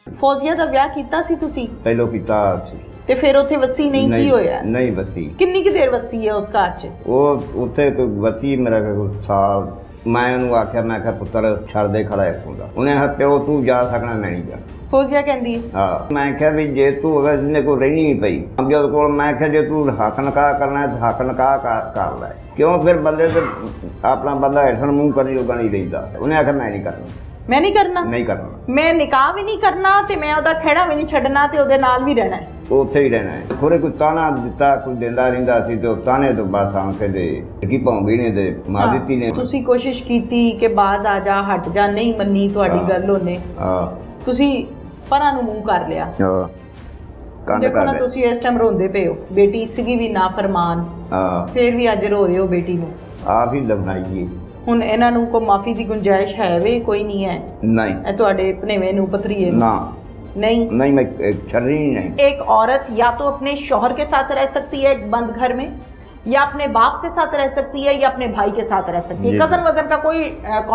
फौजिया दा विआह कीता सी तुसी? पहलो कीता सी ते फिर उत्थे वसी नहीं की होया? नहीं वसी। किन्नी की देर वसी है उस घर च? वो उत्थे तो वसी मेरा साल मैं उन्होंने आख्या, मैं क्या पुत्र छड़ दे खड़ा इत्थों दा। उन्हें आख्या प्यो तू जा सकना, मैं नहीं जा। फौजिया कहंदी हाँ, मैं क्या भी जे तू अगर इन्हें को रहनी नहीं पई अमजद को, मैं क्या जे तू हक नकाह करना है तो हक नकाह कर लै। क्यों फिर बंदे से अपना बंदा हेठन मुंह करने जोगा नहीं रहिंदा। उन्हें आख्या मैं नहीं करना, मैं नहीं करना, नहीं करना, मैं निकाह भी नहीं करना ते मैं ओदा खेड़ा भी नहीं छड्डना ते ओदे नाल भी रहना है, उत्थे ही रहना है। थोड़े कोई ताना दिता, कोई दिंदा रहिंदा सी ते ताने तो बस आंखे दे की भौंगी ने ते मार दित्ती ने। तुसी कोशिश कीती कि बाज आ जा, हट जा, नहीं मन्नी तुहाडी गल ओने। हां, तुसी परां नूं मुंह कर लिया। हां, देखो ना तुसी इस टाइम रोंदे पे हो, बेटी सीगी भी ना फरमान। हां, फिर भी अज रो रहे हो बेटी नूं। आप ही लवनाइए हुण इन्हां नूं को माफी दी गुंजाइश है वे? कोई नहीं है? नहीं, ए तुहाडे भनेवे नूं पतरीए ना नहीं, नहीं मैं छर्री नहीं। एक औरत या तो अपने शौहर के साथ रह सकती है एक बंद घर में, या अपने बाप के साथ रह सकती है, या अपने भाई के साथ रह सकती है। कजन वजन का कोई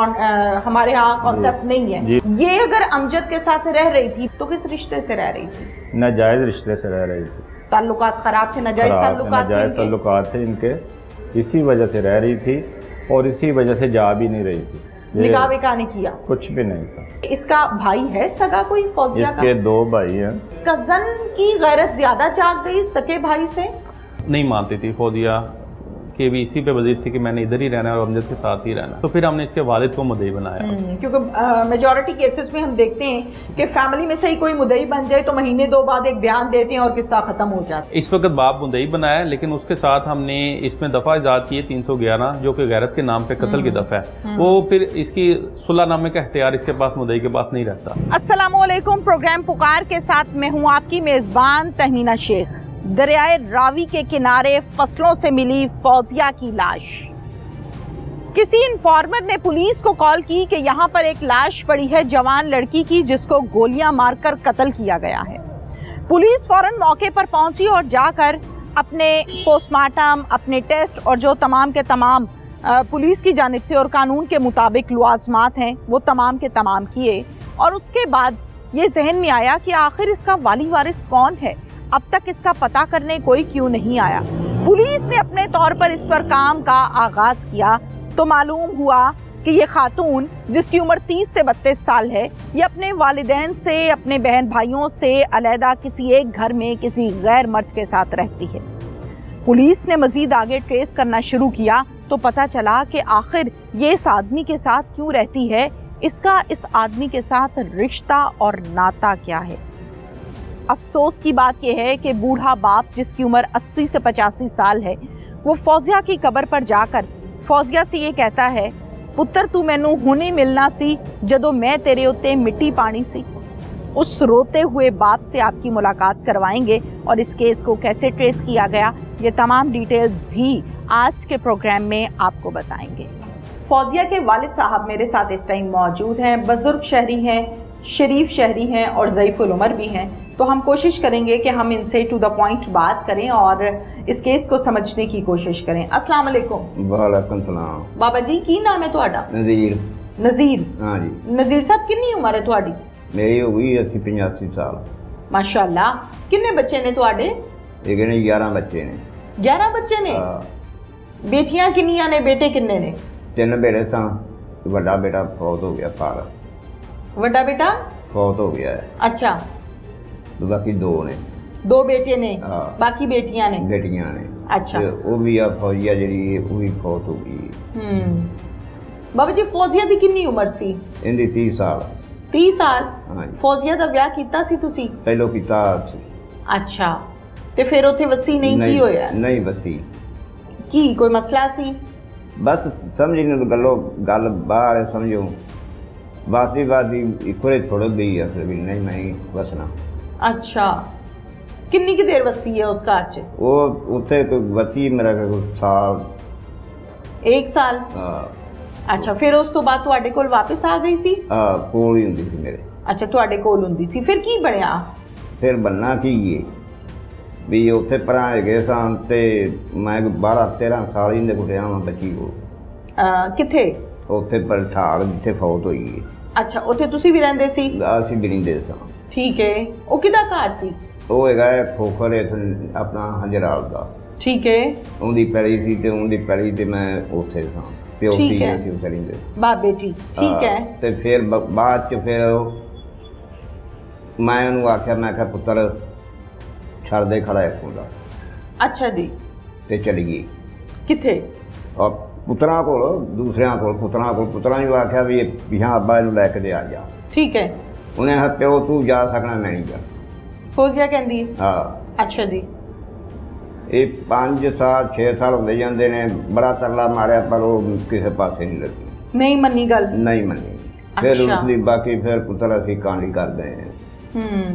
हमारे यहाँ कॉन्सेप्ट नहीं है। ये अगर अमजद के साथ रह रही थी तो किस रिश्ते से रह रही थी? नाजायज रिश्ते से रह रही थी। ताल्लुकात खराब थे, नाजायज ताल्लुकात थे इनके, इसी वजह से रह रही थी और इसी वजह से जा भी नहीं रही थी। निकाह विकाह नहीं किया? कुछ भी नहीं था। इसका भाई है सगा कोई फौजिया का? इसके 2 भाई हैं। कजन की गैरत ज्यादा जाग गई सके भाई से? नहीं मानती थी फौजिया कि भी इसी पे वजीर थी कि मैंने इधर ही रहना है और अमजद के साथ ही रहना है। तो फिर हमने इसके वालिद को मुद्दई बनाया। क्योंकि मेजॉरिटी केसेस में हम देखते हैं कि फैमिली में से ही कोई मुद्दई बन जाए तो महीने 2 बाद एक बयान देते हैं और किस्सा खत्म हो जाता है। इस वक्त बाप मुद्दई बनाया, लेकिन उसके साथ हमने इसमें दफा इजाद की है 311 जो कि गैरत के नाम पे कत्ल की दफा है। वो फिर इसकी सुलहनामे का इख्तियार इसके पास मुद्दई के पास नहीं रहता। अस्सलामुअलैकुम, प्रोग्राम पुकार के साथ मैं हूँ आपकी मेजबान तहमीना शेख। दरियाए रावी के किनारे फसलों से मिली फौजिया की लाश। किसी इन्फॉर्मर ने पुलिस को कॉल की कि यहाँ पर एक लाश पड़ी है जवान लड़की की जिसको गोलियां मारकर कत्ल किया गया है। पुलिस फौरन मौके पर पहुंची और जाकर अपने पोस्टमार्टम, अपने टेस्ट और जो तमाम के तमाम पुलिस की जानिब से और कानून के मुताबिक लवाजमात हैं वो तमाम के तमाम किए। और उसके बाद ये जहन में आया कि आखिर इसका वाली वारिस कौन है, अब तक इसका पता करने कोई क्यों नहीं आया। पुलिस ने अपने तौर पर इस पर काम का आगाज किया तो मालूम हुआ कि ये खातून जिसकी उम्र 30 से 32 साल है, ये अपने वालिदैन से, अपने बहन भाइयों से अलहदा किसी एक घर में किसी गैर मर्द के साथ रहती है। पुलिस ने मजीद आगे ट्रेस करना शुरू किया तो पता चला कि आखिर ये इस आदमी के साथ क्यों रहती है, इसका इस आदमी के साथ रिश्ता और नाता क्या है। अफसोस की बात यह है कि बूढ़ा बाप जिसकी उम्र 80 से 85 साल है, वो फौजिया की कब्र पर जाकर फौजिया से ये कहता है, पुत्र तू मैनू हुणे मिलना सी जदों मैं तेरे उत्ते मिट्टी पानी सी। उस रोते हुए बाप से आपकी मुलाकात करवाएंगे और इस केस को कैसे ट्रेस किया गया ये तमाम डिटेल्स भी आज के प्रोग्राम में आपको बताएंगे। फौजिया के वालिद साहब मेरे साथ इस टाइम मौजूद हैं। बुजुर्ग शहरी हैं, शरीफ शहरी हैं और ज़ईफ़ुल उमर भी हैं। तो हम कोशिश करेंगे कि हम इनसे टू द पॉइंट बात करें और इस केस को समझने की कोशिश करें। अस्सलाम वालेकुम। वालेकुम सलाम। बाबा जी की नाम है तुहाडा? नज़ीर। नज़ीर? हाँ जी। नज़ीर साहब कितनी उम्र है तुहाडी? मेरी हो गई 80-85 साल। माशाअल्लाह। कितने बच्चे ने तुहाडे? एक ने 11 बच्चे ने। 11 बच्चे ने? बेटियां कितनियां ने, बेटे कितने ने? 3 बेटे सन, बड़ा बेटा फौत हो गया सारा। बड़ा बेटा फौत हो गया है। अच्छा, तो बाकी 2 ने। 2 बेटे ने? बाकी बेटियां ने? बेटियां ने। अच्छा, वो भी आ फौजिया जी वो भी फौत हो गई। बाबा जी फौजिया दी कितनी उम्र सी? इनदी 30 साल। 30 साल? हाँ जी। फौजिया दा ब्याह कीता सी तुसी? पहलो कीता सी। अच्छा, ते फिर उत्थे वसी नहीं की होया? नहीं वसी की कोई मसला सी? बस समझी नहीं गलो गल बाहर समझो बाती बाती इकोरे छोड़ गई है फिर भी नहीं मैं वसना। अच्छा, कितनी की देर वसी है उस घर च? वो उत्थे तो वसी मेरा साल। 1 साल? अच्छा, फिर उस तो बाद तुहाडे कोल वापस आ गई सी? कोल ही हुंदी सी मेरे। अच्छा, तुहाडे कोल हुंदी सी, फिर की बनया? फिर बनना की है भी उत्थे परां गए सन ते मैं 12-13 साल ही कुटिया वा बची को। किथे? उत्थे पर ठाड़ जिथे फौत हुई है। अच्छा, उत्थे तुसी भी रहिंदे सी? असीं भी रहिंदे सां। ठीक है, वो किदा घर सी? ਉਹ ਹੈਗਾ ਖੋਖਰ ਇੱਥੇ ਆਪਣਾ ਹੰਜਰਾਲ ਦਾ। ठीक है। ਉਹਦੀ ਪੈਲੀ ਸੀ ਤੇ ਉਹਦੀ ਪੈਲੀ ਤੇ ਮੈਂ ਉੱਥੇ ਸਾਂ ਤੇ ਉੱਥੇ ਹੀ ਅਸੀਂ ਉੱਥੇ ਰਹਿੰਦੇ ਬਾਬੇ ਜੀ। ਠੀਕ ਹੈ। ਤੇ ਫਿਰ ਬਾਅਦ ਚ ਫਿਰ ਮੈਂ ਉਹਨੂੰ ਆਖਿਆ, ਮੈਂ ਕਿਹਾ ਪੁੱਤਰ ਛੱਡ ਦੇ ਖੜਾ ਇੱਕ ਹੁੰਦਾ। ਅੱਛਾ ਜੀ। ਤੇ ਚਲੀ ਗਈ। ਕਿੱਥੇ? ਔਰ ਪੁੱਤਰਾਂ ਕੋਲ, ਦੂਸਰਿਆਂ ਕੋਲ, ਪੁੱਤਰਾਂ ਨੂੰ ਆਖਿਆ ਵੀ ਪਿਛਾਂ ਅੱਬਾ ਇਹਨੂੰ ਲੈ ਕੇ ਦੇ ਆ ਜਾ। ਠੀਕ ਹੈ। ਉਹਨੇ ਆਖਿਆ ਪਿਓ ਤੂੰ ਜਾ ਸਕਣਾ, ਮੈਂ ਨਹੀਂ ਜਾ। ਫੌਜ਼ੀਆ ਕਹਿੰਦੀ? ਹਾਂ। ਅੱਛਾ ਜੀ। ਇਹ 5 ਸਾਲ 6 ਸਾਲ ਹੁੰਦੇ ਜਾਂਦੇ ਨੇ, ਬੜਾ ਤਰਲਾ ਮਾਰਿਆ ਪਰ ਉਹ ਕਿਸੇ ਪਾਸੇ ਨਹੀਂ ਲੱਗੀ, ਨਹੀਂ ਮੰਨੀ ਗੱਲ, ਨਹੀਂ ਮੰਨੀ। ਫਿਰ ਉਸਦੀ ਬਾਕੀ ਫਿਰ ਪੁੱਤਰ ਅਸੀਂ ਕਾਂਡੀ ਕਰ ਗਏ ਹਾਂ।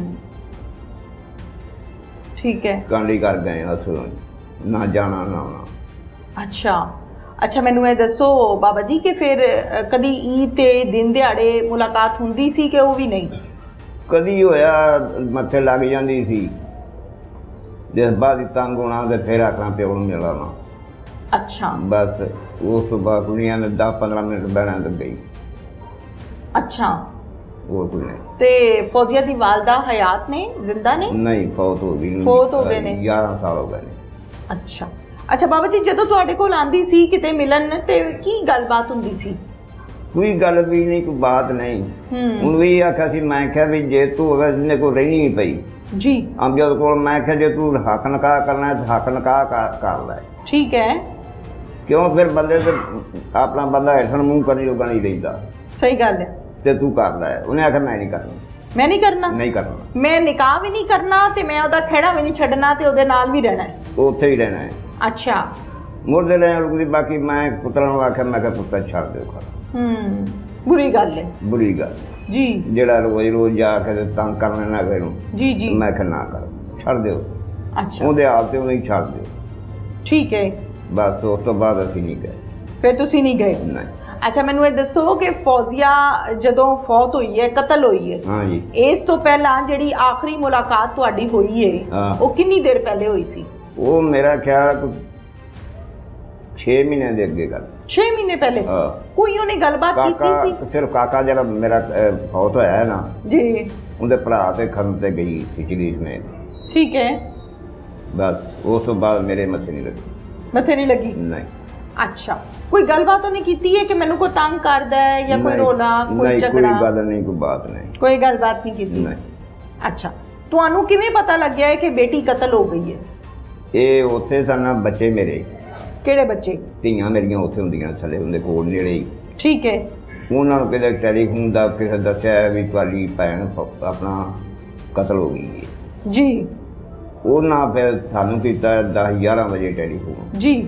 ਠੀਕ ਹੈ। ਕਾਂਡੀ ਕਰ ਗਏ ਉੱਥੋਂ, ਨਾ ਜਾਣਾ ਨਾ ਆਉਣਾ। ਅੱਛਾ ਅੱਛਾ, ਮੈਨੂੰ ਇਹ ਦੱਸੋ ਬਾਬਾ ਜੀ ਕਿ ਫਿਰ ਕਦੀ ਈਦ ਤੇ ਦਿਨ ਦਿਹਾੜੇ ਮੁਲਾਕਾਤ ਹੁੰਦੀ ਸੀ ਕਿ ਉਹ ਵੀ ਨਹੀਂ? ਕਦੀ ਹੋਇਆ ਮੱਥੇ ਲੱਗ ਜਾਂਦੀ ਸੀ, ਜਿਸ ਬਾਅਦ ਤੰਗ ਹੋਣਾ ਤੇ ਫਿਰ ਆਖਣਾ ਪਿਓ ਨੂੰ ਮਿਲਾਉਣਾ। ਅੱਛਾ। ਬਸ ਉਸ ਤੋਂ ਬਾਅਦ ਕੁੜੀਆਂ ਨੇ 10-15 ਮਿੰਟ ਬਹਿਣਾ ਤੇ ਗਈ। ਅੱਛਾ। ਹੋਰ ਕੋਈ ਨਹੀਂ। ਤੇ ਫੌਜ਼ੀਆ ਦੀ ਵਾਲਦਾ ਹਯਾਤ ਨੇ, ਜ਼ਿੰਦਾ ਨੇ? ਨਹੀਂ, ਫੌਤ ਹੋ ਗਈ। ਫੌਤ ਹੋ ਗਏ ਨੇ। 11 ਸਾਲ ਹੋ ਗਏ ਨੇ। ਅੱਛਾ ਅੱਛਾ ਬਾਬਾ ਜੀ, ਜਦੋਂ ਤੁਹਾਡੇ ਕੋਲ ਆਂਦੀ ਸੀ ਕਿਤੇ ਮਿਲਣ ਤੇ ਕੀ ਗੱਲਬਾਤ ਹੁੰਦੀ ਸੀ? ਕੋਈ ਗੱਲ ਵੀ ਨਹੀਂ, ਕੋਈ ਬਾਤ ਨਹੀਂ। ਹੁਣ ਵੀ ਆਖਿਆ ਸੀ, ਮੈਂ ਕਿਹਾ ਵੀ ਜੇ ਤੂੰ ਅਗਰ ਜਿਹਨੇ ਕੋਲ ਰਹਿਣੀ ਨਹੀਂ ਪਈ ਜੀ ਅਮਜਦ ਕੋਲ, ਮੈਂ ਕਿਹਾ ਜੇ ਤੂੰ ਹੱਕ ਨਿਕਾਹ ਕਰਨਾ ਹੈ ਹੱਕ ਨਿਕਾਹ ਕਰ ਲੈ। ਠੀਕ ਹੈ। ਕਿਉਂ ਫਿਰ ਬੰਦੇ ਤੇ ਆਪਣਾ ਬੰਦਾ ਹੇਠਣ ਮੂੰਹ ਕਰਨੀ ਲੋਕਾਂ ਨਹੀਂ ਲੈਂਦਾ। ਸਹੀ ਗੱਲ ਹੈ। ਤੇ ਤੂੰ ਕਰ ਲੈ। ਉਹਨੇ ਆਖਿਆ ਮੈਂ ਨਹੀਂ ਕਰਨਾ। ਮੈਂ ਨਹੀਂ ਕਰਨਾ? ਨਹੀਂ ਕਰਨਾ। ਮੈਂ ਨਿਕਾਹ ਵੀ ਨਹੀਂ ਕਰਨਾ ਤੇ ਮੈਂ ਉਹਦਾ ਖਹਿੜਾ ਵੀ ਨਹੀਂ ਛੱਡਣਾ ਤੇ ਉਹਦੇ ਨਾਲ ਵੀ ਰਹਿਣਾ ਹੈ। ਉੱਥੇ ਹੀ ਰਹਿਣਾ ਹੈ। ਅੱਛਾ। ਮੁਰਦੇ ਲੈ ਲੁਕਦੀ। ਬਾਕੀ ਮੈਂ ਪੁੱਤਰਾਂ ਨੂੰ ਆਖਿਆ, ਮੈਂ ਕਿਹਾ ਪੁੱਤਰ ਛੱਡ ਦਿਓ ਖੜਾ। ਬੁਰੀ ਗੱਲ ਹੈ। ਬੁਰੀ ਗੱਲ ਜੀ। ਜਿਹੜਾ ਰੋਜ਼ ਜਾ ਕੇ ਤੰਗ ਕਰਨਾ ਨਾ ਕਰੇ ਨੂੰ। ਜੀ ਜੀ। ਮੈਂ ਕਿਹਾ ਨਾ ਕਰ, ਛੱਡ ਦਿਓ। ਅੱਛਾ। ਉਹਦੇ ਹਾਲ ਤੇ ਉਹਨੂੰ ਛੱਡ ਦਿਓ। ਠੀਕ ਹੈ। ਬਸ ਉਸ ਤੋਂ ਬਾਅਦ ਅਸੀਂ ਨਹੀਂ ਗਏ। ਫਿਰ ਤੁਸੀਂ ਨਹੀਂ ਗਏ? ਨਹੀਂ। ਅੱਛਾ, ਮੈਨੂੰ ਇਹ ਦੱਸੋ ਕਿ ਫੌਜ਼ੀਆ ਜਦੋਂ ਫੌਤ ਹੋਈ ਹੈ, ਕਤਲ ਹੋਈ ਹੈ, ਹਾਂ ਜੀ, ਇਸ ਤੋਂ ਪਹਿਲਾਂ ਜਿਹੜੀ ਆਖਰੀ ਮੁਲਾਕਾਤ ਤੁਹਾਡੀ ਹੋਈ ਹੈ ਉਹ ਕਿੰਨੀ ਦੇਰ ਪਹਿਲੇ ਹੋਈ ਸੀ? ਉਹ ਮੇਰਾ ਖਿਆਲ 6 ਮਹੀਨੇ ਦੇ ਅੱਗੇ ਗੱਲ। 6 ਮਹੀਨੇ ਪਹਿਲੇ? ਕੋਈ ਉਹਨੇ ਗੱਲਬਾਤ ਕੀਤੀ ਸੀ? ਸਿਰਫ ਕਾਕਾ ਜਿਹੜਾ ਮੇਰਾ ਫੌਤ ਹੋਇਆ ਹੈ ਨਾ ਜੀ, ਉਹਦੇ ਭਰਾ ਤੇ ਖਰਨ ਤੇ ਗਈ ਸੀ ਚਲੀਸ में। ਠੀਕ ਹੈ। ਬਸ ਉਸ ਤੋਂ ਬਾਅਦ ਮੇਰੇ ਮੱਥੇ ਨਹੀਂ ਲੱਗੀ। ਮੱਥੇ ਨਹੀਂ ਲੱਗੀ? ਨਹੀਂ। ਅੱਛਾ, ਕੋਈ ਗੱਲਬਾਤ ਉਹਨੇ ਕੀਤੀ ਹੈ ਕਿ ਮੈਨੂੰ ਕੋਈ ਤੰਗ ਕਰਦਾ ਹੈ ਜਾਂ ਕੋਈ ਰੋਲਾ, ਕੋਈ ਝਗੜਾ? ਕੋਈ ਗੱਲ ਨਹੀਂ, ਕੋਈ ਬਾਤ ਨਹੀਂ। ਕੋਈ ਗੱਲਬਾਤ ਨਹੀਂ ਕੀਤੀ? ਨਹੀਂ। ਅੱਛਾ, ਤੁਹਾਨੂੰ ਕਿਵੇਂ ਪਤਾ ਲੱਗਿਆ ਹੈ ਕਿ ਬੇਟੀ ਕਤਲ ਹੋ ਗਈ ਹੈ? ਇਹ ਉੱਥੇ ਸਨ ਬੱਚੇ ਮੇਰੇ। ਕਿਹੜੇ ਬੱਚੇ? ਧੀਆਂ ਮੇਰੀਆਂ ਉੱਥੇ ਹੁੰਦੀਆਂ ਥੱਲੇ ਹੁੰਦੇ ਕੋਲ ਨੇੜੇ ਹੀ। ਠੀਕ ਹੈ। ਉਹਨਾਂ ਨੂੰ ਕਿਤੇ ਟੈਲੀਫੋਨ ਦਾ ਕਿਸੇ ਦੱਸਿਆ ਵੀ ਤੁਹਾਡੀ ਭੈਣ ਆਪਣਾ ਕਤਲ ਹੋ ਗਈ ਹੈ ਜੀ। ਉਹਨਾਂ ਫਿਰ ਸਾਨੂੰ ਕੀਤਾ 10-11 ਵਜੇ ਟੈਲੀਫੋਨ ਜੀ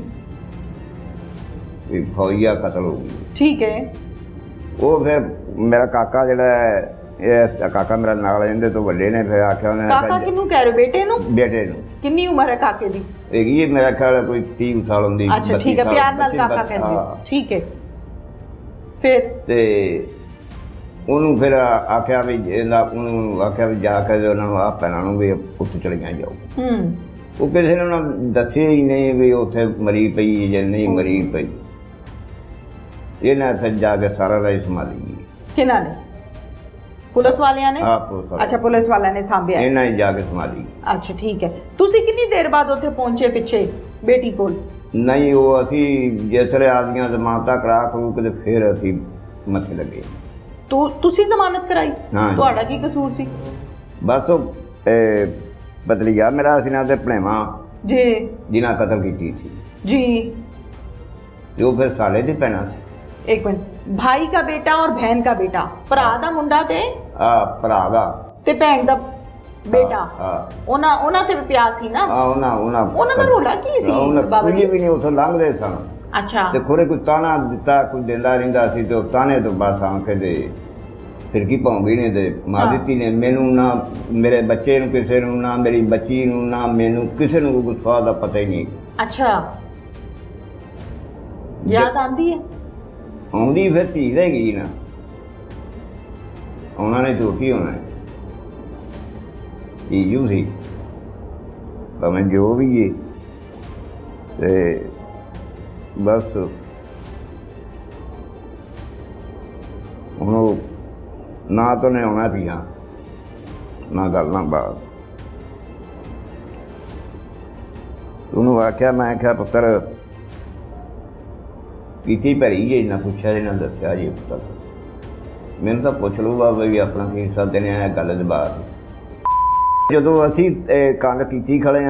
ਵੀ ਫੌਜੀਆ ਕਤਲ ਹੋ ਗਈ। ਠੀਕ ਹੈ। ਉਹ ਫਿਰ ਮੇਰਾ ਕਾਕਾ ਜਿਹੜਾ ਇਹ ਕਾਕਾ ਮੇਰਾ ਨਾਲ ਇਹਦੇ ਤੋਂ ਵੱਡੇ ਨੇ, ਫਿਰ ਆਖਿਆ ਉਹਨੇ। ਕਾਕਾ ਕਿਹਨੂੰ ਕਹਿ ਰਹੇ? ਬੇਟੇ ਨੂੰ? ਬੇਟੇ ਨੂੰ। ਕਿੰਨੀ ਉਮਰ ਹੈ ਕਾਕੇ ਦੀ? ਹੈਗੀ ਮੇਰਾ ਖਿਆਲ ਕੋਈ 30 ਸਾਲ ਹੁੰਦੀ। ਅੱਛਾ ਠੀਕ ਹੈ, ਪਿਆਰ ਨਾਲ ਕਾਕਾ ਕਹਿੰਦੇ। ਠੀਕ ਹੈ। ਫਿਰ ਤੇ ਉਹਨੂੰ ਫਿਰ ਆਖਿਆ ਵੀ ਉਹਨੂੰ ਆਖਿਆ ਵੀ ਜਾ ਕੇ ਉਹਨਾਂ ਨੂੰ ਆਹ ਭੈਣਾਂ ਨੂੰ ਵੀ ਉੱਥੇ ਚਲੀਆਂ ਜਾਓ। ਉਹ ਕਿਸੇ ਨੇ ਉਹਨਾਂ ਦੱਸਿਆ ਹੀ ਨਹੀਂ ਵੀ ਉੱਥੇ ਮਰੀ ਪਈ ਜਾਂ ਨਹੀਂ ਮਰੀ ਪਈ। ਇਹਨਾਂ ਫਿਰ ਜਾ ਕੇ ਸਾਰਾ ਰਾਜ ਸੰਭਾਲੀ। ਕਿਹਨਾਂ ਨੇ? ਪੁਲਿਸ ਵਾਲਿਆਂ ਨੇ? ਹਾਂ, ਪੁਲਿਸ ਵਾਲਿਆਂ। ਅੱਛਾ, ਪੁਲਿਸ ਵਾਲਿਆਂ ਨੇ ਸਾਂਭਿਆ? ਇਹਨਾਂ ਹੀ ਜਾ ਕੇ ਸੰਭਾਲੀ। ਅੱਛਾ ਠੀਕ ਹੈ। ਤੁਸੀਂ ਕਿੰਨੀ ਦੇਰ ਬਾਅਦ ਉੱਥੇ ਪਹੁੰਚੇ ਪਿੱਛੇ ਬੇਟੀ ਕੋਲ? ਨਹੀਂ, ਉਹ ਅਸੀਂ ਜਿਸ ਵੇਲੇ ਆਦੀਆਂ ਜ਼ਮਾਨਤਾਂ ਕਰਾ ਕਰੂ ਕੇ ਫਿਰ ਅਸੀਂ ਮੱਥੇ ਲੱਗੇ। ਤੁਸੀਂ ਜ਼ਮਾਨਤ ਕਰਾਈ? ਤੁਹਾਡਾ ਕੀ ਕਸੂਰ ਸੀ? ਬਸ ਉਹ ਬਦਲੀਆ ਮੇਰਾ ਸੀ ਨਾ ਤੇ ਭਣੇਵਾਂ ਜੀ ਜਿਨ੍ਹਾਂ ਕਤਲ ਕੀਤੀ ਸੀ ਜੀ, ਜੋ ਫਿਰ ਸਾਲੇ ਦੀ ਭੈਣਾਂ ਸੀ। एक मिनट, भाई का बेटा और बहन का बेटा, भरा दा मुंडा ते भरा दा ते भैन दा बेटा, ਉਹਨਾਂ ਤੇ ਪਿਆ ਸੀ ਨਾ? ਉਹਨਾਂ ਦਾ ਰੋਲਾ ਕੀ ਸੀ ਬਾਬਾ ਜੀ? ਵੀ ਨਹੀਂ, ਉਥੋਂ ਲੰਘਦੇ ਸਨ। ਅੱਛਾ। ਤੇ ਖੋਰੇ ਕੋਈ ਤਾਨਾ ਦਿੱਤਾ, ਕੋਈ ਦਿੰਦਾ ਰਹਿੰਦਾ ਸੀ ਤੇ ਤਾਨੇ ਤੋਂ ਬਸ ਆਂਖੇ ਦੇ ਫਿਰ ਕੀ ਪਾਉਂਗੀ ਨੇ ਤੇ ਮਾਰ ਦਿੱਤੀ ਨੇ। ਮੈਨੂੰ ਨਾ ਮੇਰੇ ਬੱਚੇ ਨੂੰ ਕਿਸੇ ਨੂੰ, ਨਾ ਮੇਰੀ ਬੱਚੀ ਨੂੰ, ਨਾ ਮੈਨੂੰ ਕਿਸੇ ਨੂੰ ਕੋਈ ਸਵਾਦ ਦਾ ਪਤਾ ਹੀ ਨਹੀਂ। ਅੱਛਾ, ਯਾਦ ਆਂਦੀ ਹੈ? ਆਉਂਦੀ ਫਿਰ ਧੀ ਰਹਿ ਗਈ ਨਾ, ਉਹਨਾਂ ਨੇ ਝੂਠੀ ਹੋਣਾ ਧੀਜੂ ਸੀ ਭਾਵੇਂ ਜੋ ਵੀ ਹੈ। ਤੇ ਬਸ ਹੁਣ ਨਾ ਤਾਂ ਨੇ ਆਉਣਾ ਪੀਆ ना गल ना बात। उन्होंने आख्या, मैं आख्या पुत्र की भरी जे इन्ना पूछा जे ना दसिया जी पुत्र, मैंने तो पुछ लूगा भी अपना की सादे ने गल जवाब। जो असी कंड की खड़े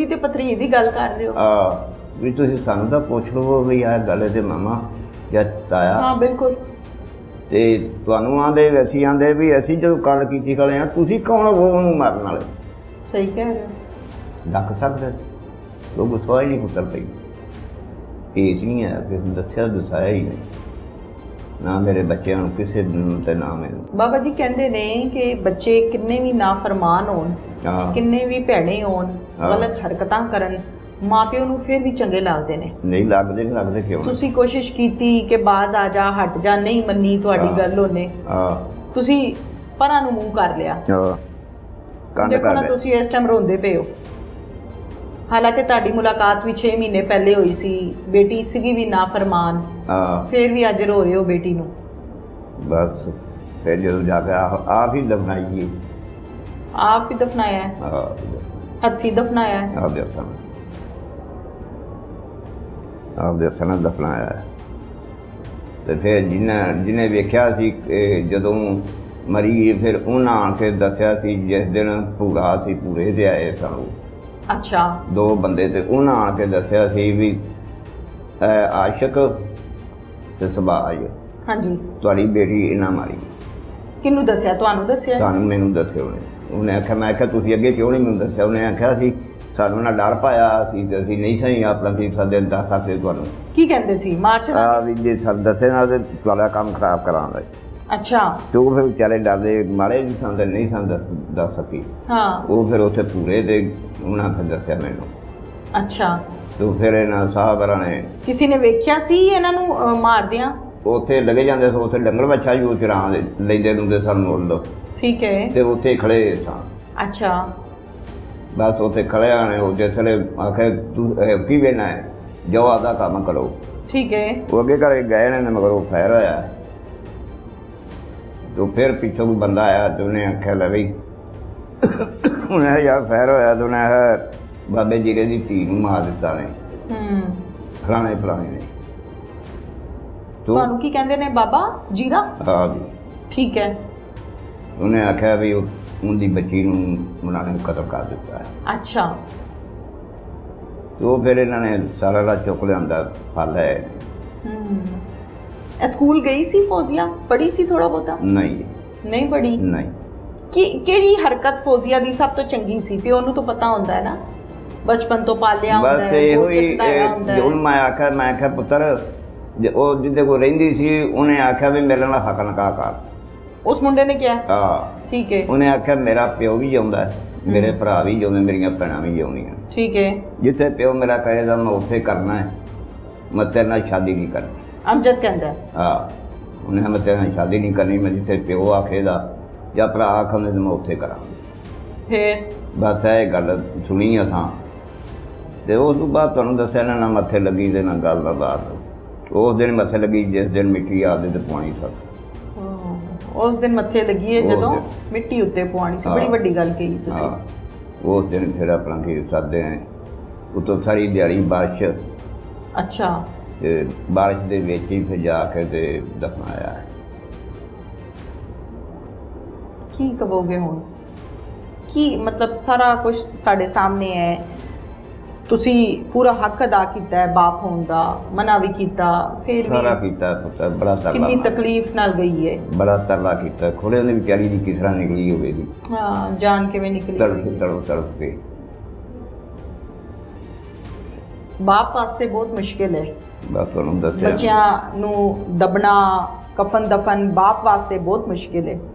भी तुसीं सानूं तां पुछ लवो भी आ गल ते मामा या ताया। हाँ बिल्कुल। ते तुहानूं आंदे असीं आंदे भी असीं जो कंड की खड़े हैं, तुसीं कौन हो उहनूं मारन वाले? सही कह रहे हो। डक सकदे लोग गुस्सा ही नहीं पुत्तर पई केस नहीं है कि दस्या दसाया ही नहीं ना मेरे बच्चों किसी ते ना मैनूं। बाबा जी कहते ने कि बच्चे किन्ने भी नाफरमान होण, किन्ने भी भैड़े होण, गलत हरकतां करन, माँ प्यो नूं फिर भी चंगे लगदे ने। नहीं लगदे क्यों? तुसीं कोशिश कीती कि बाज आ जा हट जा, नहीं मन्नी तुहाडी गल ओने, तुसीं परां नूं मूंह कर लिया। देखो ना तुसीं इस टाइम रोंदे पे हो, हालांकि तुहाडी मुलाकात भी 6 महीने पहले हुई सी, बेटी सीगी भी नाफरमान, फिर भी अज रो रहे हो बेटी नूं। बस फिर जो जाके आप ही दफनाइए। आप ही दफनाया है? हथी दफनाया है? आप दर्शन दफनाया है। तो फिर जिन्हें वेख्या सी जदों मरी, फिर उन्हें आके दसिया सी जिस दिन पूरा सी पूरे से आए सन। अच्छा। 2 बंदे ते उन्हें आके दसिया सी भी आशिक ते सबाज, हाँ जी, तुहाडी बेटी इन्हां मारी। किन्नू दसिया? तुहानू दसिया? सानू मैनू दसिया उन्हें आख्या, मैं आख्या तुसीं अगे क्यों नहीं मैनू दसिया? उन्हें आख्या सी सानू ना डर पाया असीं नहीं सही अपना की सदे दस सकते तुहानू। की कहंदे सी? मार छड़ा भी जे सब दसे ना ते तुहाडा काम खराब करांदा। अच्छा। तो फिर बेचारे डरदे मारे नहीं सन दस सकी। हाँ। वो फिर उत्थे पूरे ते उन्हें फिर दसिया मैनू। अच्छा। तो फिर इन्हां साहबरां ने किसी ने वेख्या सी इन्हां नू मारदियां? उत्थे लगे जांदे सो, उत्थे डंगर बच्चा भी चरां लैंदे लुंदे सन मुੱਲ। ठीक है। ते उत्थे खड़े सन। अच्छा। बस उत्थे खड़े आने हो जिसले आखे तू की वेना है, जाओ आधा काम करो। ठीक है। वो अगे घर गए ने मगर वो फैर होया। तो फिर पिछों कोई बंदा आया तो उन्हें आख्या ले बई उन्हें यार फैर होया तो उन्हें बाबे जीरे की धी नूं मार दिता ने, फलाने फलाने ने। तो की कहंदे ने बाबा जीरा? हाँ जी। ठीक है। उन्हें आख्या भी उनकी बच्ची उन्होंने कतल कर दिता है। अच्छा। तो फिर इन्होंने सारा रात चुक लिया फल है। स्कूल गई सी फौजिया? पढ़ी सी थोड़ा बहुता? नहीं पढ़ी? नहीं। केड़ी हरकत फौजिया दी सब तो चंगी सी? प्यो नूं तो पता होंदा है ना, बचपन तो पालिया होंदा है। बस यो ही मैं आख्या पुत्र जिदे को रहिंदी सी उन्हें आख्या भी मेरे नाल हक नकाह कर। उस मुंडे ने क्या? हाँ। ठीक है। उन्हें आख्या मेरा प्यो भी जिंदा है, मेरे भरा भी जिंदे, मेरिया भैणां भी जिंदियां। ठीक है। जिथे प्यो मेरा कहेगा मैं उत्थे करना है, मैं तेरे नाल शादी नहीं करनी। अमजद कहंदा है? हाँ। उन्हें मैं तेरे नाल शादी नहीं करनी, मैं जिथे प्यो आखेगा या भरा आखे मैं उत्थे करा। फिर बस ये गल सुनी असां ते उस तो बाद तुहानूं दस्सिया ना मत्थे लगी ते ना गल दा बात। उस दिन मत्थे लगी जिस दिन मिट्टी आपदे ते पवानी सी। उस दिन मत्थे लगी है जदों मिट्टी उत्ते पवानी सी। बड़ी वड्डी गल कही तुसीं। उस दिन फिर अपना की सादे हैं उतो सारी दिहाड़ी बारिश। अच्छा। ते बारिश दे विच ही फिर जाके ते दफनाया है। की कहोगे हुण? की मतलब सारा कुछ साडे सामने है, तुसी पूरा हक अदा किया है बाप होने का, मना भी किया, फिर सारा किया पुत्र, बड़ा तरला, कितनी तकलीफ नाल गई है, बड़ा तरला किया। खोले ने बेचारी दी किस तरह निकली होगी। हाँ, जान किवें निकली? तड़प के। बाप वास्ते बहुत मुश्किल है। बस तुहानूं दस्सिया बच्चियां नूं दबना, कफन दफन बाप वास्ते बहुत मुश्किल है।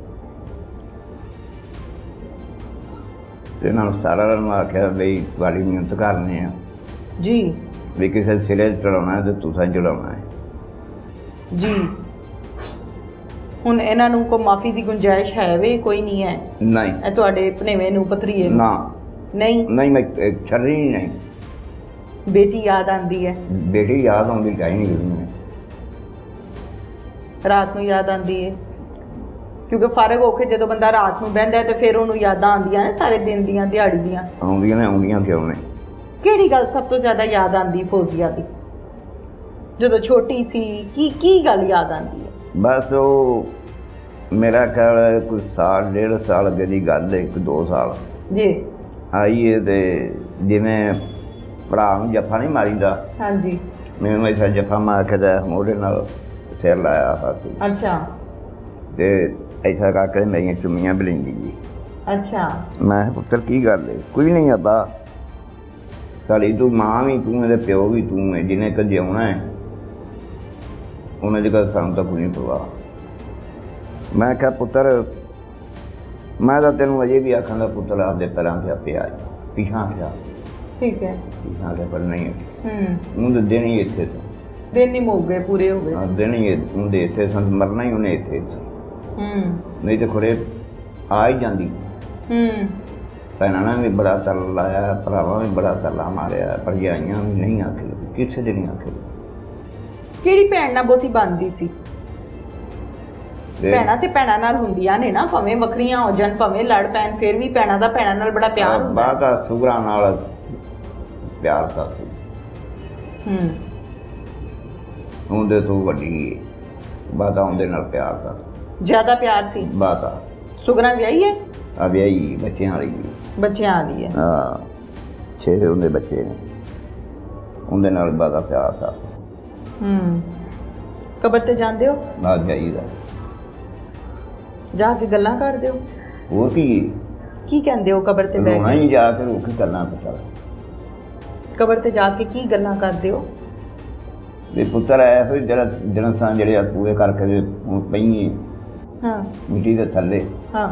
सारा आख्या बई बड़ी मेहनत करनी है जी, भी किसी सिरे चढ़ाना है तो तुसा चढ़ाना है जी। हुण इन्हां नूं कोई माफ़ी की गुंजाइश है वे? कोई नहीं है? नहीं। तुहाडे भनेवे नूं पथरीए ना नहीं? नहीं मैं छड़ी नहीं। बेटी याद आंदी है? बेटी याद आउंदी चाहिए नहीं। रात नूं याद आंदी है क्योंकि फारग होके जो बंदा रात में बहता है तो फिर उन्होंने यादां आंदियां ने सारे दिन दियां दिहाड़ी दियां आउंदियां ने आउंदियां क्यों नहीं। किहड़ी गल सब तो ज़्यादा याद आंदी फौजिया दी जो छोटी सी की गल याद आंदी है? बस वो मेरा ख्याल है कोई साल 1.5 साल अगे की गल है, 1-2 साल जी आई है तो जिमें भरा जफा नहीं मारीदा। हाँ जी। मैनू ऐसा जफा मार के मोढ़े नाल सिर लाया हाथ। अच्छा। ते ऐसा करके मेरिया चुम्मियां भी लेंदी जी। अच्छा। मैं पुत्र की गल है? कोई नहीं अब्बा, साड़ी तू माँ भी तू मेरे प्यो भी तू है, जिन्हें कद जिउना है उन्हें जगह सानू तो कोई नहीं परवाह। मैं क्या पुत्र मैं तो तेन अजे भी आखा पुत्र आपके पैरों से आपे आ पिछा हटा। ठीक है। पिछा हटा पर नहीं हूँ तो दिन ही इतने दिन नहीं मुक गए पूरे हो गए। दिन ही उनके इतने सन, मरना ही उन्हें इतने नहीं तो खुरे आ ही जाती। भैनों ने भी बड़ा तरला लाया, भरावां भी बड़ा तरला मारिया, भरजाइयां भी नहीं आखे किसी ने नहीं आखे। किहड़ी भैन नाल बहुती बनदी सी? भैनां ते भैनां नाल हुंदियां ने ना, भावें वखरियां हो जाण भावें लड़ पैण, फिर भी भैनां दा भैनां नाल बड़ा प्यार हुंदा। बात आ सुगरा नाल प्यार सा सी। उहदे तो वड्डी बात उहदे नाल प्यार सा, ज्यादा प्यार सी। बात सुगरा ब्याही है? ब्याही बच्चे वाली है। हाँ 6 उनके बच्चे ने, उनके नाल बड़ा प्यार सा। कबर ते जांदे हो? बात जाईदा जाके गल्लां करदे हो? वो की कहंदे हो कबर ते बैठ के? नहीं जाके रुक करना पता। कबर ते जाके की गल्लां करदे हो? वे पुत्र आया फिर जरा जनसान जड़े पूरे करके पई हाँ मिट्टी के थले। हाँ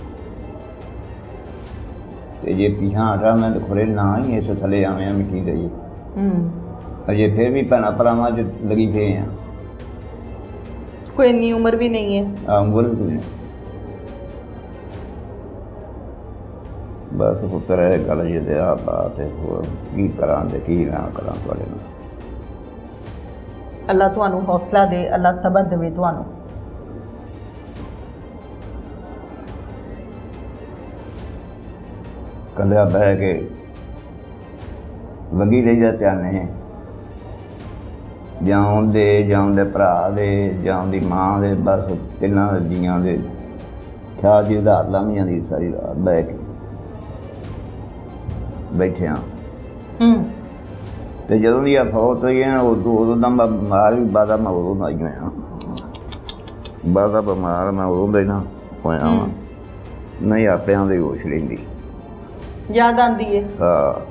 ते जे पिछा हटा मैं तो खुरे ना ही इस थले आवे मिट्टी दे अजे फिर भी भैन भरावां च लगी पे हैं। कोई इन्नी उम्र भी नहीं है। उम्र भी कोई नहीं। बस पुत्र है गल जी आ बात है, की करा की ना करा तुहाडे नाल। अल्लाह तुहानू हौसला दे, अल्लाह सबक देवे तुहानू। कलिया बह के लगी रही जा ध्याने जां उनदे भरा दे जां उनदी मां दे, बस तिन्हां जियां दे ख्याल जी रात लंघ जांदी सारी रात बह के बैठे हाँ। तो जदों दी फौत हुई है उदों दा मैं बीमार भी बादा मैं उदों दा ही होया, बादा बीमार मैं उदों दा ही ना होया वा, नहीं आपे आंदे होश रहिंदी याद आंदी है। हाँ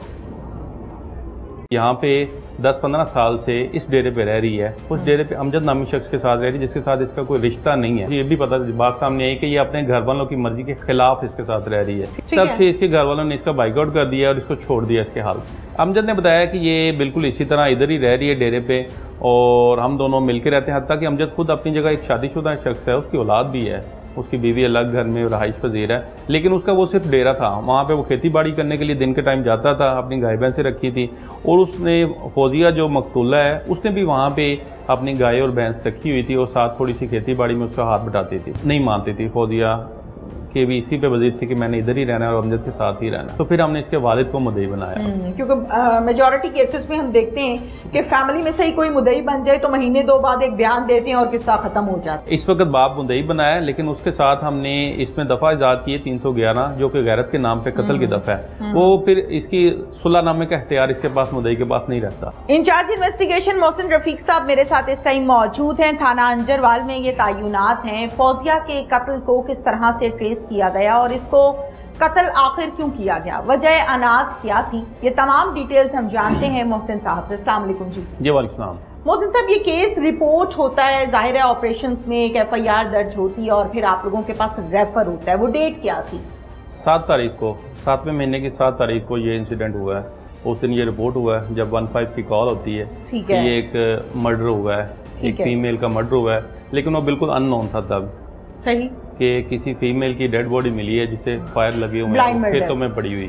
यहाँ पे 10-15 साल से इस डेरे पे रह रही है। उस डेरे पे अमजद नामी शख्स के साथ रह रही है जिसके साथ इसका कोई रिश्ता नहीं है। ये भी पता बात सामने आई कि ये अपने घर वालों की मर्जी के खिलाफ इसके साथ रह रही है। तब से इसके घर वालों ने इसका बाइकआउट कर दिया और इसको छोड़ दिया इसके हाल। अमजद ने बताया कि ये बिल्कुल इसी तरह इधर ही रह रही है डेरे पे और हम दोनों मिलकर रहते हैं। हत्ता कि अमजद खुद अपनी जगह एक शादीशुदा शख्स है, उसकी औलाद भी है, उसकी बीवी अलग घर में रहाइश पजीर है, लेकिन उसका वो सिर्फ डेरा था। वहाँ पे वो खेती बाड़ी करने के लिए दिन के टाइम जाता था, अपनी गाय भैंसें रखी थी और उसने फौजिया जो मकतूला है उसने भी वहाँ पे अपनी गाय और भैंस रखी हुई थी और साथ थोड़ी सी खेती बाड़ी में उसका हाथ बटाती थी। नहीं मानती थी फौजिया कि भी इसी पे वजीर थी कि मैंने इधर ही रहना है और अमजद के साथ ही रहना है। तो फिर हमने इसके वालिद को मुद्दई बनाया। क्योंकि मेजॉरिटी केसेस में हम देखते हैं कि फैमिली में से ही कोई मुद्दई बन जाए तो महीने 2 बाद एक बयान देते हैं और किस्सा खत्म हो जाता है। इस वक्त बाप मुद्दई बनाया, लेकिन उसके साथ हमने इसमें दफा इजाद की है 311 जो कि गैरत के नाम पे कत्ल की दफा है। वो फिर इसकी सुलहनामे का इख्तियार इसके पास मुद्दई के पास नहीं रहता। इंचार्ज इन्वेस्टिगेशन मोहसिन रफीक साहब मेरे साथ इस टाइम मौजूद हैं। थाना अंजरवाल में ये तायुनात हैं। फौजिया के कत्ल को किस तरह से ट्रेस किया गया और इसको कत्ल आखिर क्यों किया गया, वजह अनाथ क्या थी, ये तमाम डिटेल्स हम जानते हैं मोहसिन साहब से। अस्सलाम वालेकुम जी। जी वालेकुम सलाम। मोहसिन साहब, ये केस रिपोर्ट होता है, जाहिर है ऑपरेशंस में एक FIR दर्ज होती है और फिर आप लोगों के पास रेफर होता है, वो डेट क्या थी? 7 तारीख को, 7वें महीने की 7 तारीख को ये इंसिडेंट हुआ है। उस दिन ये रिपोर्ट हुआ है जब 15 की कॉल होती है। ठीक है। ये एक मर्डर हुआ है, एक फीमेल का मर्डर हुआ है, लेकिन वो बिल्कुल अननोन था तब। सही। कि किसी फीमेल की डेड बॉडी मिली है जिसे फायर लगे हुए हैं, खेतों में पड़ी हुई है।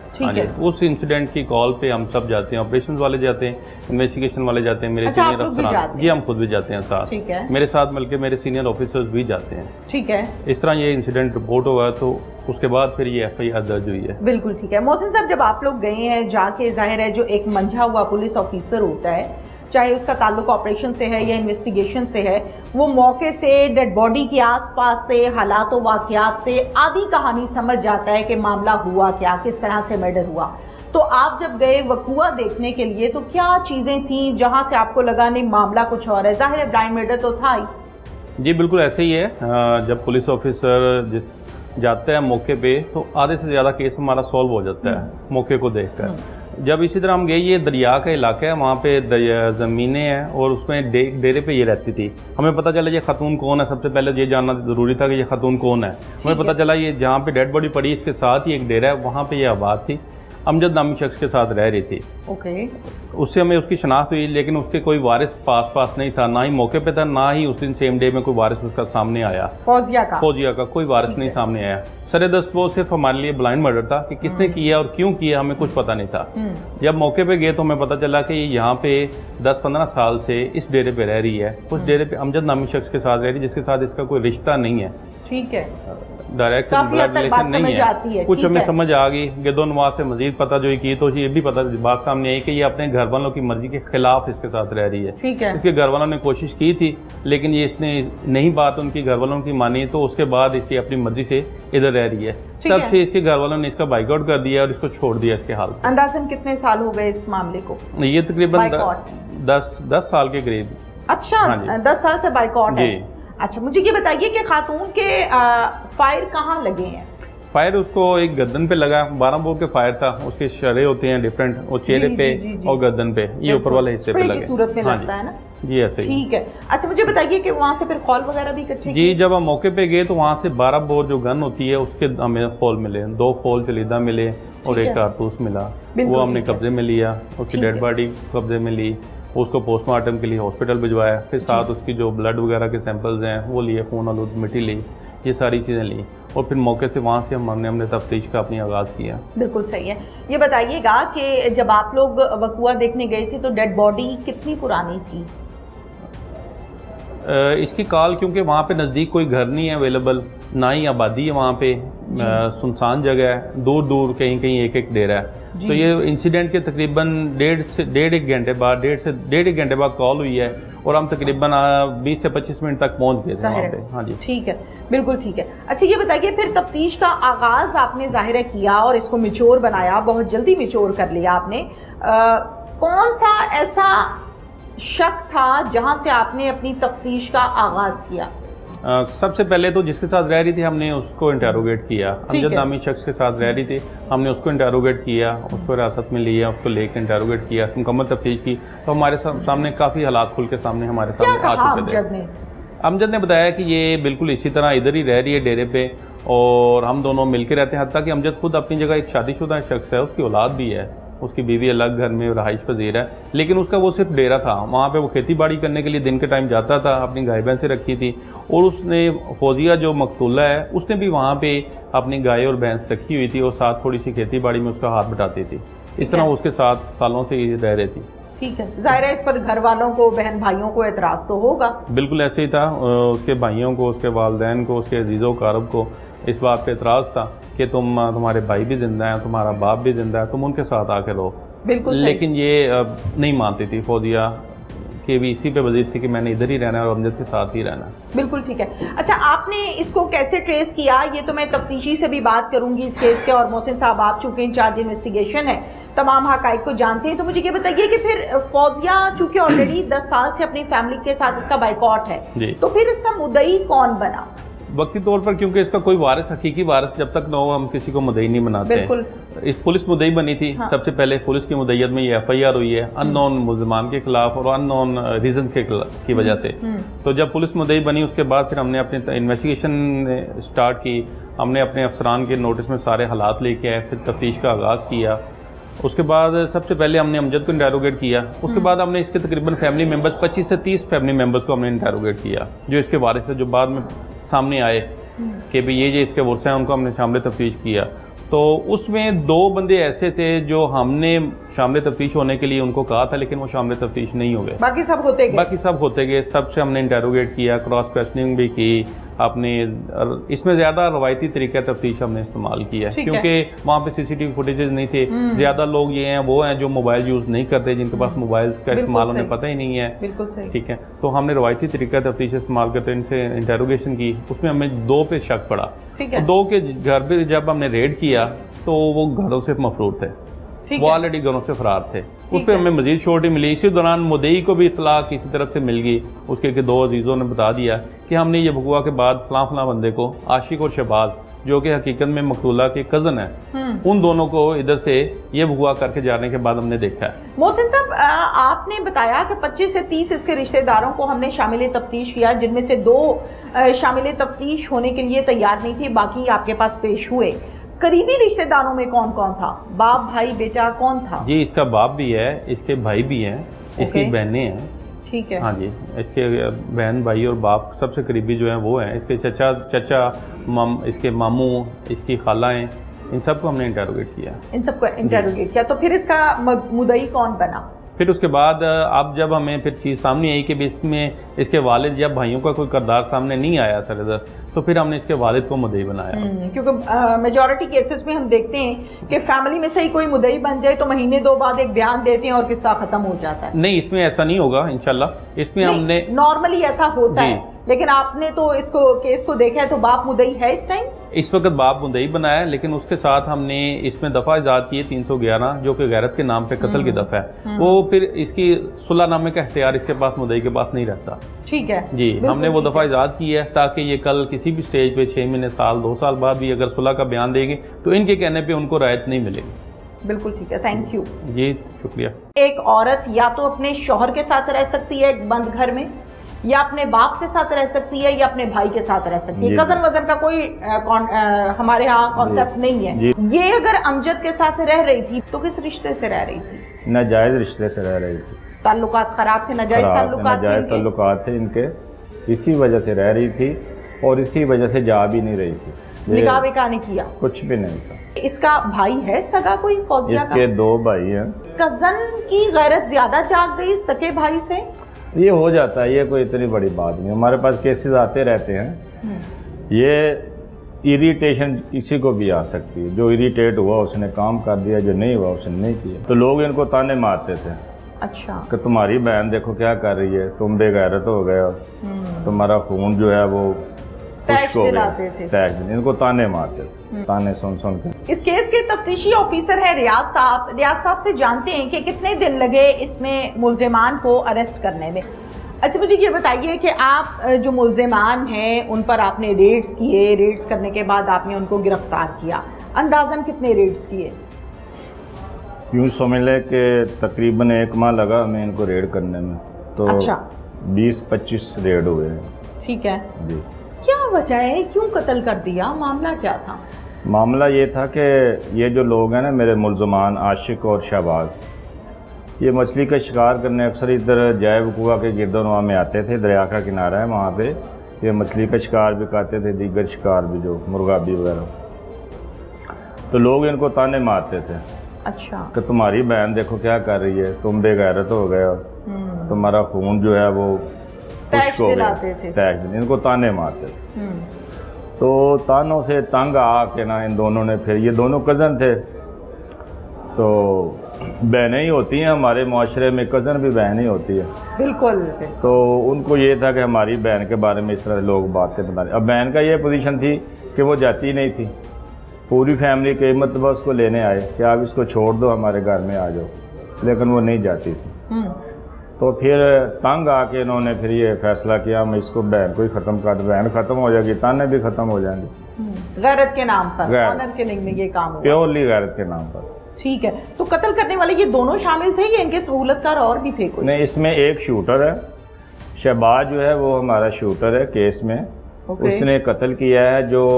हाँ जी, उस इंसिडेंट की कॉल पे हम सब जाते हैं, ऑपरेशन वाले जाते हैं, इन्वेस्टिगेशन वाले जाते हैं, मेरे सीनियर अफसरान जी, हम खुद भी जाते हैं साथ, ठीक है, मेरे साथ मिलकर मेरे सीनियर ऑफिसर्स भी जाते हैं। ठीक है, इस तरह ये इंसिडेंट रिपोर्ट हुआ तो उसके बाद फिर ये FIR दर्ज हुई है। बिल्कुल ठीक है। मोहसिन साहब, जब आप लोग गए हैं जाके, जाहिर है जो एक मंझा हुआ पुलिस ऑफिसर होता है, चाहे उसका ताल्लुक ऑपरेशन से है या इन्वेस्टिगेशन से है, वो मौके से, डेड बॉडी के आसपास से, हालात व वाक़यात से आधी कहानी समझ जाता है कि मामला हुआ क्या, किस तरह से मर्डर हुआ। तो आप जब गए वकूआ देखने के लिए तो क्या चीज़ें थी जहां से आपको लगा नहीं मामला कुछ और है? जाहिर है ब्लाइंड मर्डर तो था ही। जी बिल्कुल ऐसे ही है। जब पुलिस ऑफिसर जाता है मौके पे तो आधे से ज़्यादा केस हमारा सॉल्व हो जाता है मौके को देखकर। जब इसी तरह हम गए, ये दरिया का इलाका है, वहाँ पे ज़मीनें हैं और उसमें डेरे पे ये रहती थी। हमें पता चला ये खातून कौन है, सबसे पहले ये जानना ज़रूरी था कि ये खातून कौन है। हमें पता चला ये जहाँ पे डेड बॉडी पड़ी इसके साथ ही एक डेरा है, वहाँ पे ये आबाद थी, अमजद नामी शख्स के साथ रह रही थी। ओके। उससे हमें उसकी शनाख्त हुई, लेकिन उसके कोई वारिस पास नहीं था, ना ही मौके पे था, ना ही उस दिन सेम डे में कोई वारिस उसका सामने आया। फौजिया का कोई वारिस नहीं सामने आया। सरेदस्त वो सिर्फ हमारे लिए ब्लाइंड मर्डर था कि किसने किया और क्यों किया, हमें कुछ पता नहीं था। जब मौके पे गए तो हमें पता चला कि यहाँ पे 10-15 साल से इस डेरे पे रह रही है। उस डेरे पे अमजद नामी शख्स के साथ रह रही है, जिसके साथ इसका कोई रिश्ता नहीं है। ठीक है, डायरेक्ट रिलेशन नहीं है। कुछ हमें समझ आ गई, गिरदोनवा से मजीद पता जो की तो ये भी पता बात सामने आई कि ये अपने घर वालों की मर्जी के खिलाफ इसके साथ रह रही है। ठीक है। इसके घर वालों ने कोशिश की थी, लेकिन ये इसने नहीं बात उनकी घर वालों की मानी, तो उसके बाद इसकी अपनी मर्जी से इधर रह रही है। तब से इसके घर वालों ने इसका बाइकआउट कर दिया और इसको छोड़ दिया इसके हाल पे। अंदाजन कितने साल हो गए इस मामले को? ये तकरीबन 10 साल के करीब। अच्छा, 10 साल से बाइकआउट है। अच्छा, मुझे ये बताइए कि खातून के फायर कहाँ लगे हैं? फायर उसको एक गर्दन पे लगा, 12 बोर के फायर था। उसके शरे होते हैं डिफरेंट, और चेहरे पे और गर्दन पे, ये ऊपर वाले हिस्से पे लगे। सूरत में लगता है ना जी, ऐसे ही। ठीक है। अच्छा, मुझे बताइए कि वहाँ से फिर खौल वगैरह भी इकट्ठे? जी, जब हम मौके पे गए तो वहाँ से 12 बोर जो गन होती है उसके हमें खौल मिले, 2 खौल जलीदा मिले और एक कारतूस मिला। वो हमने कब्जे में लिया। उसकी डेड बॉडी कब्जे में ली, उसको पोस्टमार्टम के लिए हॉस्पिटल भिजवाया। फिर साथ उसकी जो ब्लड वगैरह के सैंपल्स हैं वो लिए, खून आलूद मिट्टी ली, ये सारी चीज़ें ली, और फिर मौके से वहाँ से हमने तफ्तीश का अपनी आगाज़ किया। बिल्कुल सही है। ये बताइएगा कि जब आप लोग वकूआ देखने गए थे तो डेड बॉडी कितनी पुरानी थी? इसकी कॉल, क्योंकि वहाँ पे नज़दीक कोई घर नहीं है अवेलेबल, ना ही आबादी है वहाँ पे, सुनसान जगह है, दूर दूर कहीं एक डेरा है। तो ये इंसिडेंट के तकरीबन डेढ़ एक घंटे बाद कॉल हुई है और हम तकरीबन 20 से 25 मिनट तक पहुँच गए थे वहाँ पे। हाँ जी, ठीक है, बिल्कुल ठीक है। अच्छा, ये बताइए फिर तफ्तीश का आगाज़ आपने ज़ाहिर किया और इसको मिचोर बनाया, बहुत जल्दी मिचोर कर लिया आपने। कौन सा ऐसा शक था जहां से आपने अपनी तफ्तीश का आगाज किया? सबसे पहले तो जिसके साथ रह रही थी हमने उसको इंटेरोगेट किया। अमजद नामी शख्स के साथ रह रही थी, हमने उसको इंटेरोगेट किया, उसको हिरासत में लिया, उसको लेकर इंटेरोगेट किया, मुकम्मल तफ्तीश की। तो हमारे सामने काफ़ी हालात खुल के सामने हमारे सामने आ चुके थे। अमजद ने बताया कि ये बिल्कुल इसी तरह इधर ही रह रही है डेरे पे, और हम दोनों मिलकर रहते हैं। हत्ता कि अमजद खुद अपनी जगह एक शादीशुदा शख्स है, उसकी औलाद भी है, उसकी बीवी अलग घर में रहाइश पजीर है, लेकिन उसका वो सिर्फ डेरा था। वहाँ पे वो खेती बाड़ी करने के लिए दिन के टाइम जाता था, अपनी गाय भैंसें रखी थी, और उसने फौजिया जो मकतूला है उसने भी वहाँ पे अपनी गाय और भैंस रखी हुई थी, और साथ थोड़ी सी खेती बाड़ी में उसका हाथ बटाती थी। इस तरह उसके साथ सालों से रह रही थी। ठीक है, जाहिर है इस पर घर वालों को, बहन भाइयों को एतराज़ तो होगा। बिल्कुल ऐसे ही था, उसके भाइयों को, उसके वालदैन को, उसके अजीज़ों कारब को इस बात पे एतराज़ था कि तुम्हारे भाई भी जिंदा हैं, तुम्हारा बाप भी जिंदा है, तुम उनके साथ आके रहो। बिल्कुल। लेकिन ये नहीं मानती थी फौजिया, कि भी इसी पे वजीद थी कि मैंने इधर ही रहना है और अमजद के साथ ही रहना है। बिल्कुल ठीक है। अच्छा, आपने इसको कैसे ट्रेस किया? ये तो मैं तफ्तीशी से भी बात करूंगी इस केस के, और मोहसिन साहब आप चूंकि इंचार्ज इन्वेस्टिगेशन है, तमाम हकाइक को जानते हैं, तो मुझे ये बताइए कि फिर फौजिया चूंकि ऑलरेडी 10 साल से अपनी फैमिली के साथ इसका बाइकआउट है, तो फिर इसका मुद्दई कौन बना? वक्ती तौर पर, क्योंकि इसका कोई वारिस, हकीकी वारिस जब तक न हो हम किसी को मुद्दई नहीं बनाते। बिल्कुल। इस पुलिस मुद्दई बनी थी। हाँ। सबसे पहले पुलिस की मुद्दईयत में ये FIR हुई है अननोन मुल्ज़िमान के खिलाफ और अननोन रीजन की वजह से। तो जब पुलिस मुद्दई बनी उसके बाद फिर हमने अपनी इन्वेस्टिगेशन स्टार्ट की, हमने अपने अफसरान के नोटिस में सारे हालात लेके आए, फिर तफ्तीश का आगाज़ किया। उसके बाद सबसे पहले हमने अमजद को इंटेरोगेट किया, उसके बाद हमने इसके तकरीबन फैमिली मेम्बर्स 25 से 30 फैमिली मेम्बर्स को हमने इंटेरोगेट किया, जो इसके वारिस है, जो बाद में सामने आए कि भाई ये इसके वर्स हैं, उनको हमने शामिल तफ्तीश किया। तो उसमें 2 बंदे ऐसे थे जो हमने शामिल तफ्तीश होने के लिए उनको कहा था, लेकिन वो शामिल तफ्तीश नहीं हो गए। बाकी सब होते गए। सबसे हमने इंटेरोगेट किया, क्रॉस क्वेश्चनिंग भी की। आपने इसमें ज़्यादा रवायती तरीका तफ्तीश हमने इस्तेमाल किया, क्योंकि वहाँ पे CCTV फुटेजेस नहीं थे। ज़्यादा लोग ये हैं वो हैं जो मोबाइल यूज़ नहीं करते, जिनके पास मोबाइल का इस्तेमाल उन्हें पता ही नहीं है। बिल्कुल सही। ठीक है, तो हमने रवायती तरीका तफ्तीश इस्तेमाल करते इनसे इंटेरोगेशन की। उसमें हमें 2 पे शक पड़ा। 2 के घर पे जब हमने रेड किया तो वो घरों से मफरूर थे, वो ऑलरेडी घरों से फरार थे। उस पर हमें मजीद श्योरिटी मिली। इसी दौरान मुद्दई को भी इतला किसी तरफ से मिल गई, उसके 2 अजीज़ों ने बता दिया कि हमने ये भगुआ के बाद फलां बंदे को, आशिक और शहबाज, जो कि हकीकत में मकतूला के कज़न है, उन दोनों को इधर से ये भगुआ करके जाने के बाद हमने देखा है। मोहसिन साहब, आपने बताया कि 25 से 30 इसके रिश्तेदारों को हमने शामिल तफ्तीश किया, जिनमें से 2 शामिल तफ्तीश होने के लिए तैयार नहीं थे, बाकी आपके पास पेश हुए। करीबी रिश्तेदारों में कौन कौन था? बाप, भाई, बेटा, कौन था? जी, इसका बाप भी है, इसके भाई भी हैं, इसकी बहनें हैं। ठीक है। हाँ जी, इसके बहन, भाई और बाप सबसे करीबी जो हैं वो हैं। इसके चचा, इसके मामू, इसकी खालाएं, इन सबको हमने इंटेरोगेट किया। तो फिर इसका मुद्दई कौन बना? फिर उसके बाद अब जब हमें फिर चीज़ सामने आई कि इसमें इसके वालिद या भाइयों का कोई किरदार सामने नहीं आया सर, तो फिर हमने इसके वालिद को मुद्दई बनाया। क्योंकि मेजॉरिटी केसेस में हम देखते हैं कि फैमिली में से ही कोई मुद्दई बन जाए तो महीने 2 बाद एक बयान देते हैं और किस्सा खत्म हो जाता है। नहीं, इसमें ऐसा नहीं होगा इंशाल्लाह। इसमें हमने नॉर्मली ऐसा होता है, लेकिन आपने तो इसको केस को देखा है, तो बाप मुद्दई है इस टाइम? इस वक्त बाप मुद्दई बनाया, लेकिन उसके साथ हमने इसमें दफ़ा इजाद की है 311, जो कि गैरत के नाम पे कत्ल की दफ़ा है। वो फिर इसकी सुलहनामे का इख्तियार इसके पास, मुद्दई के पास नहीं रहता। ठीक है जी, हमने वो दफ़ा इजाद की है ताकि ये कल किसी भी स्टेज पे 6 महीने, साल, 2 साल बाद भी अगर सुलह का बयान देंगे तो इनके कहने पे उनको रायत नहीं मिलेगी। बिल्कुल ठीक है, थैंक यू जी, शुक्रिया। एक औरत या तो अपने शौहर के साथ रह सकती है बंद घर में, या अपने बाप के साथ रह सकती है, या अपने भाई के साथ रह सकती है। कजन वजन का कोई हमारे यहाँ कॉन्सेप्ट नहीं है। ये अगर अमजद के साथ रह रही थी तो किस रिश्ते से रह रही थी? नाजायज रिश्ते से रह रही थी। ताल्लुकात खराब थे, नाजायज ताल्लुकात थे इनके, इसी वजह से रह रही थी और इसी वजह से जा भी नहीं रही थी। निकाह विकाह नहीं किया? कुछ भी नहीं था। इसका भाई है सगा कोई फौजिया का? इसके 2 भाई हैं। कजन की गैरत ज्यादा जाग गई सके भाई से? ये हो जाता है, ये कोई इतनी बड़ी बात नहीं। हमारे पास केसेस आते रहते हैं। ये इरिटेशन किसी को भी आ सकती है। जो इरिटेट हुआ उसने काम कर दिया, जो नहीं हुआ उसने नहीं किया। तो लोग इनको ताने मारते थे। अच्छा। कि तुम्हारी बहन देखो क्या कर रही है, तुम बेगैरत हो गए हो, तुम्हारा खून जो है वो टैक्स दिलाते थे। इनको ताने मारते थे, ताने सुन के। इस केस के तफ्तीशी ऑफिसर है रियाज साहब। रियाज साहब से जानते हैं कि कितने दिन लगे इसमें मुल्जिमान को अरेस्ट करने में। अच्छा, मुझे ये बताइए कि आप जो मुल्जिमान हैं उन पर आपने रेड्स किए, रेड्स करने के बाद आपने उनको गिरफ्तार किया, अंदाजन कितने रेड्स किए? यूँ समझ लें कि तकरीबन 1 माह लगा हमें इनको रेड करने में। तो अच्छा, 20-25 रेड हुए हैं। ठीक है जी। क्या वजह है, क्यों कत्ल कर दिया, मामला क्या था? मामला ये था कि ये जो लोग हैं ना, मेरे मुल्ज़मान आशिक और शहबाज, ये मछली का शिकार करने अक्सर इधर जय वकूआ के गिरदोनवा में आते थे। दरिया का किनारा है वहाँ पे, ये मछली का शिकार भी करते थे, दीगर शिकार भी, जो मुर्गाबी वगैरह। तो लोग इनको ताने मारते थे। अच्छा। कि तुम्हारी बहन देखो क्या कर रही है, तुम बेगैरत हो गए हो, तुम्हारा खून जो है वो टैक्स दिलाते थे। टैक्स, इनको ताने मारते थे। तो तानों से तंग आके ना इन दोनों ने, फिर ये दोनों कज़न थे, तो बहनें ही होती हैं हमारे माशरे में, कज़न भी बहन ही होती है। बिल्कुल। तो उनको ये था कि हमारी बहन के बारे में इस तरह लोग बातें बता रहे। अब बहन का ये पोजीशन थी कि वो जाती नहीं थी, पूरी फैमिली के मतलब उसको लेने आए कि आप इसको छोड़ दो, हमारे घर में आ जाओ, लेकिन वो नहीं जाती थी। तो फिर तंग आके इन्होंने फिर ये फैसला किया मैं इसको बहन को ही ख़त्म कर दूँ, बहन ख़त्म हो जाएगी, ताने भी ख़त्म हो जाएंगे। गैरत के नाम पर, ऑनर के नहीं में ये काम हुआ। प्योरली गैरत के नाम पर। ठीक है, तो कत्ल करने वाले ये दोनों शामिल थे या इनके सहूलतकार और भी थे कोई? नहीं, इसमें एक शूटर है, शहबाज जो है वो हमारा शूटर है केस में। उसने कत्ल किया है। जो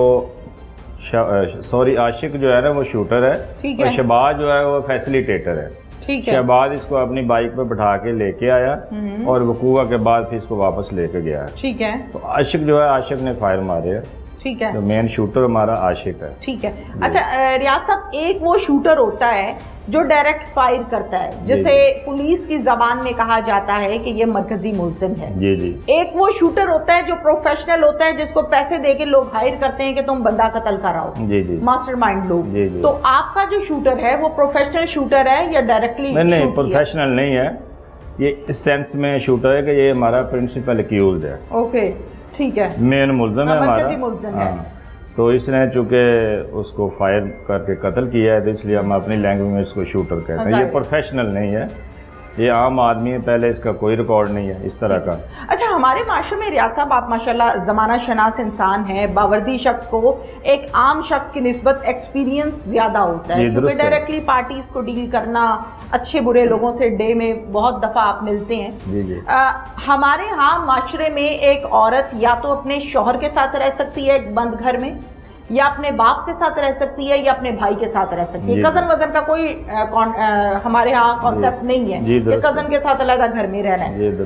आशिक जो है ना वो शूटर है, और शहबाज जो है वो फैसिलिटेटर है। ठीक है। शहबाज इसको अपनी बाइक पे बैठा के लेके आया और वकूआ के बाद फिर इसको वापस लेके गया। ठीक है। तो आशिक जो है, आशिक ने फायर मारे है। ठीक है। जो मेन शूटर हमारा आशिक है। ठीक है। अच्छा रियाज साहब, एक वो शूटर होता है जो डायरेक्ट फायर करता है, जिसे पुलिस की जबान में कहा जाता है कि ये मरकजी मुलजिम है। जी जी। एक वो शूटर होता है जो प्रोफेशनल होता है, जिसको पैसे देके लोग हायर करते हैं कि तुम बंदा कत्ल कराओ। जी जी। मास्टरमाइंड लोग। जी जी। तो आपका जो शूटर है वो प्रोफेशनल शूटर है या डायरेक्टली? नहीं, प्रोफेशनल नहीं है ये, इस सेंस में शूटर है कि ये हमारा प्रिंसिपल एक्यूज है। ओके ठीक है। मेन मुल्जिम है हमारा। हाँ। तो इसने चूंकि उसको फायर करके कत्ल किया है, तो इसलिए हम अपनी लैंग्वेज में इसको शूटर कहते हैं। ये प्रोफेशनल नहीं है, ये आम आदमी है, पहले इसका कोई रिकॉर्ड नहीं है इस तरह का। अच्छा, हमारे माशरे में रियाज साहब, आप माशाल्लाह ज़माना शनास इंसान हैं, बावर्दी शख्स को एक आम शख्स की निस्बत एक्सपीरियंस ज़्यादा होता है, क्योंकि डायरेक्टली पार्टीज को डील करना, अच्छे बुरे लोगों से डे में बहुत दफ़ा आप मिलते हैं। जी जी। हमारे यहाँ माशरे में एक औरत या तो अपने शौहर के साथ रह सकती है एक बंद घर में, या अपने बाप के साथ रह सकती है, या अपने भाई के साथ रह सकती है। कजन वजन का कोई हमारे यहाँ कॉन्सेप्ट नहीं है कि कजन के साथ अलग घर में रहना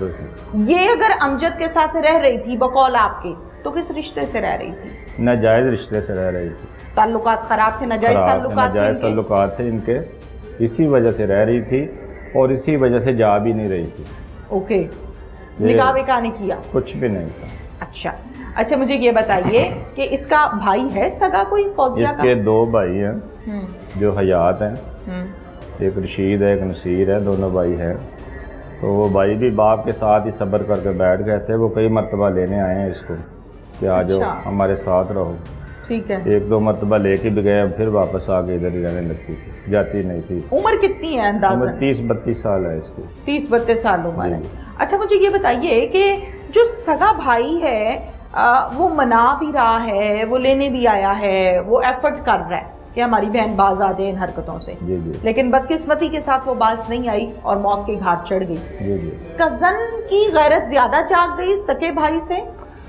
है। ये अगर अमजद के साथ रह रही थी बकौल आपके, तो किस रिश्ते से रह रही थी? नाजायज रिश्ते से रह रही थी। ताल्लुकात खराब थे, नाजायज ताल्लुकात थे इनके, इसी वजह से रह रही थी और इसी वजह से जा भी नहीं रही थी। ओके। निकाह विकाह नहीं किया? कुछ भी नहीं था। अच्छा, मुझे ये बताइए कि इसका भाई है सगा कोई फौजिया का? इसके 2 भाई हैं जो हयात हैं, एक रशीद है, एक नसीर है, दोनों भाई हैं। तो वो भाई भी बाप के साथ ही सब्र करके बैठ गए थे। वो कई मरतबा लेने आए हैं इसको कि आ जाओ हमारे साथ रहो। ठीक है। 1-2 मरतबा लेके भी गए, फिर वापस आके इधर ही रहने लगती थी, जाती नहीं थी। उम्र कितनी है अंदाज़ा? उम्र 30-32 साल है इसकी। 30-32 साल उम्र है। अच्छा, मुझे ये बताइए कि जो सगा भाई है वो मना भी रहा है, वो लेने भी आया है, वो एफर्ट कर रहा है कि हमारी बहन बाज आ जाए इन हरकतों से। जी जी। लेकिन बदकिस्मती के साथ वो बाज नहीं आई और मौत के घाट चढ़ गई। जी जी। कजन की गैरत ज्यादा जाग गई सके भाई से?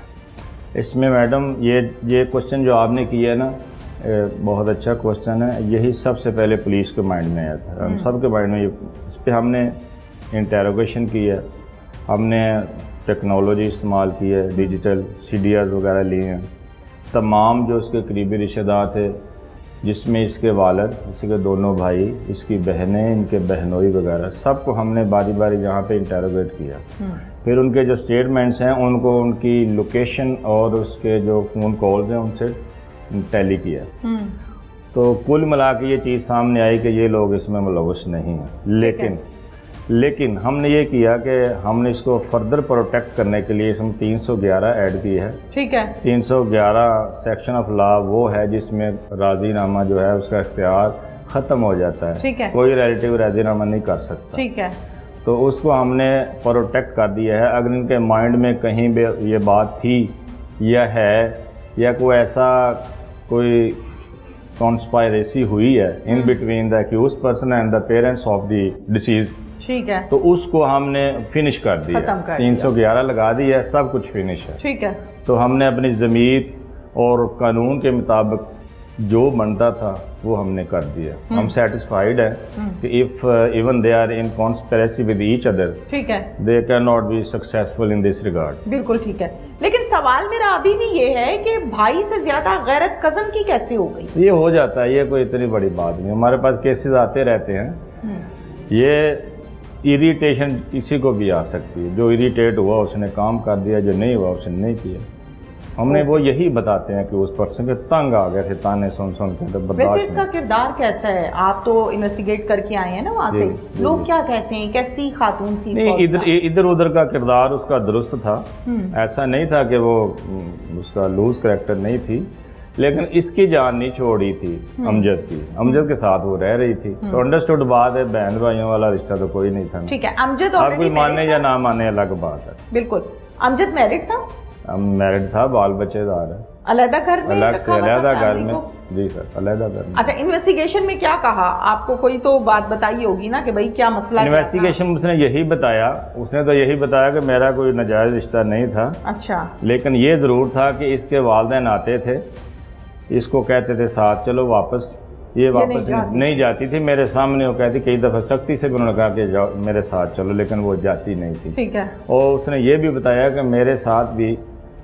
इसमें मैडम ये क्वेश्चन जो आपने किया है ना, बहुत अच्छा क्वेश्चन है। यही सबसे पहले पुलिस के माइंड में आया था, हम सबके माइंड में। इस पर हमने इंटेरोगेशन की है, हमने टेक्नोलॉजी इस्तेमाल की है, डिजिटल CDRs वगैरह लिए हैं। तमाम जो उसके करीबी रिश्तेदार थे, जिसमें इसके वालिद, इसके दोनों भाई, इसकी बहनें, इनके बहनोई वगैरह, सबको हमने बारी बारी यहाँ पे इंटेरोगेट किया। फिर उनके जो स्टेटमेंट्स हैं उनको, उनकी लोकेशन और उसके जो फ़ोन कॉल्स हैं उनसे टैली किया। तो कुल मिला के ये चीज़ सामने आई कि ये लोग इसमें मुलव्वस नहीं हैं। लेकिन हमने ये किया कि हमने इसको फर्दर प्रोटेक्ट करने के लिए इसमें 311 ऐड की है। ठीक है। 311 सेक्शन ऑफ लॉ वो है जिसमें राजीनामा जो है उसका इख्तियार ख़त्म हो जाता है। ठीक है। कोई रिलेटिव राजीनामा नहीं कर सकता। ठीक है। तो उसको हमने प्रोटेक्ट कर दिया है। अगर इनके माइंड में कहीं भी ये बात थी या है, या कोई ऐसा कोई कॉन्स्पायरेसी हुई है in between the accused person and the parents of the deceased, ठीक है, तो उसको हमने फिनिश कर दिया, 311 लगा दिया, सब कुछ फिनिश है। ठीक है। तो हमने अपनी ज़मीर और कानून के मुताबिक जो बनता था वो हमने कर दिया। हम सेटिस्फाइड है कि if even they are in conspiracy with each other, ठीक है, they can not be successful in this regard. बिल्कुल ठीक है। लेकिन सवाल मेरा अभी भी ये है कि भाई से ज्यादा गैरत कजन की कैसे हो गई? ये हो जाता है, ये कोई इतनी बड़ी बात नहीं। हमारे पास केसेस आते रहते हैं। ये इरिटेशन किसी को भी आ सकती है। जो इरिटेट हुआ उसने काम कर दिया, जो नहीं हुआ उसने नहीं किया। हमने वो यही बताते हैं कि उस पर्सन के तंग आ गए थे ताने सुन सुन के। तो वैसे इसका किरदार कैसा है? आप तो इन्वेस्टिगेट करके आए हैं ना वहाँ से, लोग क्या कहते हैं, कैसी खातून थी? नहीं, इधर उधर का किरदार उसका दुरुस्त था। ऐसा नहीं था कि वो उसका लूज कैरेक्टर नहीं थी, लेकिन इसकी जान नहीं छोड़ी थी अमजद की। अमजद के साथ वो रह रही थी, तो अंडरस्टूड बात है। बहन भाइयों वाला रिश्ता तो कोई नहीं था। ठीक है। अमजद आप कोई माने या ना माने अलग बात है। बिल्कुल। अमजद मैरिड था? मैरिड था, बाल बच्चेदार है। अलग घर में? अलग घर में। जी सर, अलग घर में। अच्छा, इन्वेस्टिगेशन में क्या कहा आपको? कोई तो बात बताई होगी ना कि भाई क्या मसला? इन्वेस्टिगेशन उसने यही बताया, उसने तो यही बताया कि मेरा कोई नाजायज रिश्ता नहीं था। अच्छा। लेकिन ये जरूर था कि इसके वालिदैन आते थे, इसको कहते थे साथ चलो वापस। ये वापस नहीं जाती थी। मेरे सामने वो कहती, कई दफ़ा सख्ती से भी उन्होंने कहा कि जाओ मेरे साथ चलो, लेकिन वो जाती नहीं थी। ठीक है। और उसने ये भी बताया कि मेरे साथ भी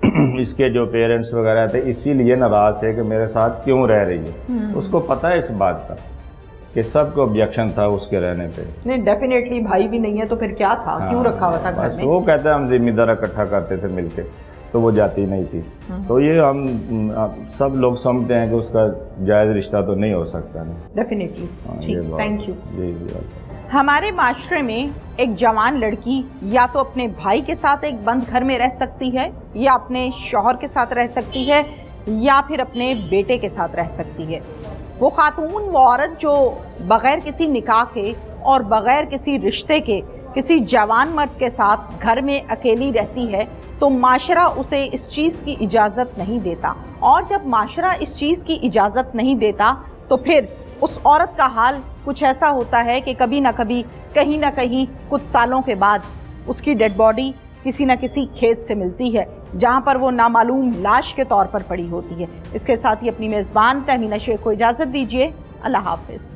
इसके जो पेरेंट्स वगैरह थे इसीलिए नाराज़ थे कि मेरे साथ क्यों रह रही है। उसको पता है इस बात का कि सबको ऑब्जेक्शन था उसके रहने पे। नहीं, डेफिनेटली भाई भी नहीं है तो फिर क्या था, क्यों रखा हुआ था घर में? वो कहते हैं हम जिम्मेदार इकट्ठा करते थे मिलके, तो वो जाती नहीं थी। तो ये हम सब लोग समझते हैं कि उसका जायज़ रिश्ता तो नहीं हो सकता। डेफिनेटली। Thank you. जी जी। हमारे माशरे में एक जवान लड़की या तो अपने भाई के साथ एक बंद घर में रह सकती है, या अपने शौहर के साथ रह सकती है, या फिर अपने बेटे के साथ रह सकती है। वो खातून, वो औरत जो बग़ैर किसी निकाह के और बग़ैर किसी रिश्ते के किसी जवान मर्द के साथ घर में अकेली रहती है, तो माशरा उसे इस चीज़ की इजाज़त नहीं देता। और जब माशरा इस चीज़ की इजाज़त नहीं देता तो फिर उस औरत का हाल कुछ ऐसा होता है कि कभी ना कभी, कहीं ना कहीं, कुछ सालों के बाद उसकी डेड बॉडी किसी न किसी खेत से मिलती है, जहां पर वो नामालूम लाश के तौर पर पड़ी होती है। इसके साथ ही अपनी मेज़बान तहमीना शेख को इजाज़त दीजिए। अल्लाह हाफ़िज़।